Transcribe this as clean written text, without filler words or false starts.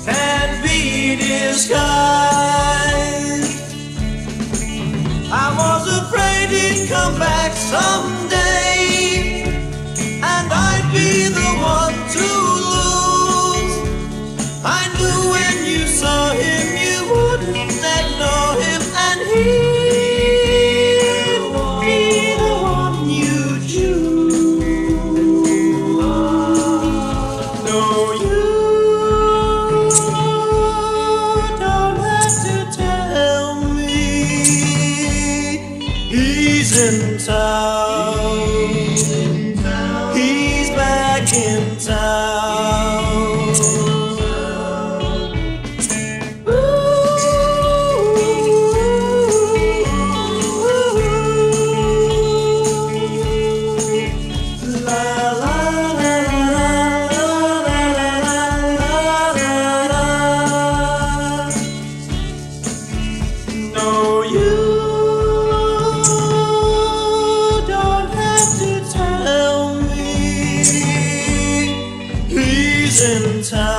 can be disguised. I was afraid he'd come back someday, and I'd be the one to lose. I knew when you saw him you wouldn't ignore him, and he'd be the one you choose. No, you don't have to tell me. He's in town. He's back in town. No, you don't have to tell me. He's in town.